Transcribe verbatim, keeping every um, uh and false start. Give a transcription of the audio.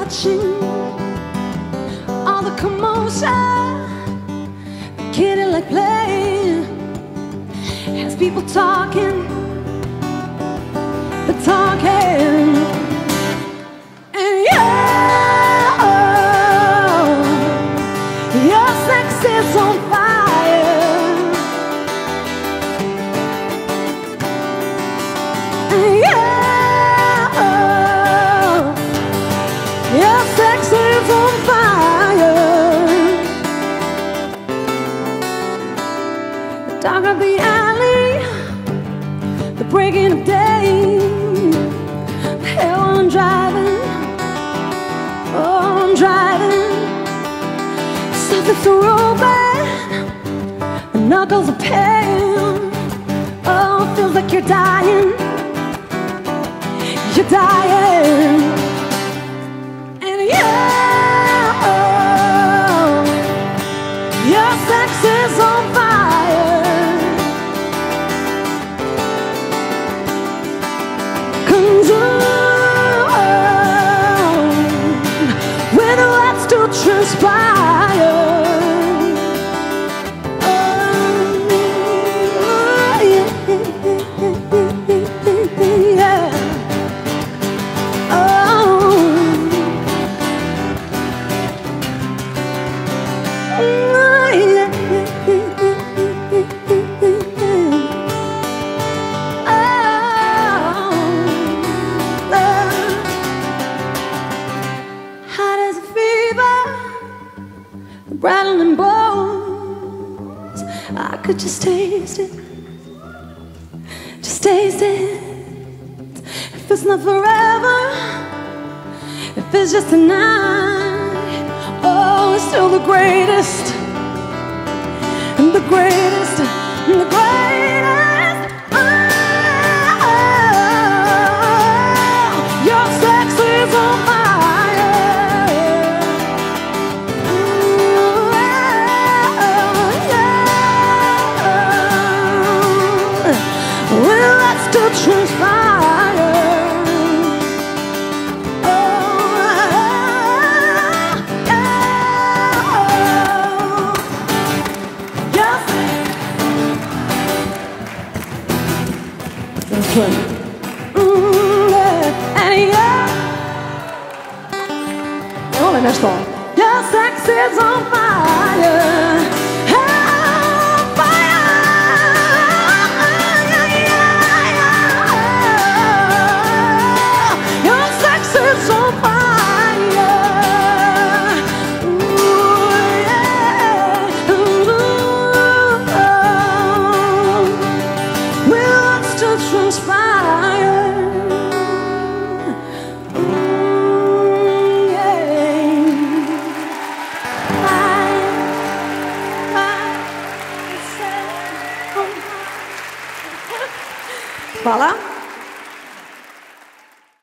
watching all the commotion, the kitty like playing, has people talking, they're talking, and yeah, your sex is on fire, and yeah. Your sex is on fire. The dark of the alley, the breaking of day, the hell I'm driving, oh I'm driving. Something's so bad, the knuckles are pain. Oh, it feels like you're dying, you're dying. Your sex is on fire. Consume with what's to transpire. Oh, yeah, yeah. Rattling bones, I could just taste it, just taste it. If it's not forever, if it's just a night, oh, it's still the greatest, and the greatest, and the greatest. Oh, your sex is on fire. Well, that's still transpire. Oh, yeah. Yes. That's right. Mm, yeah. And yeah. Oh, the next song. Your sex is on fire.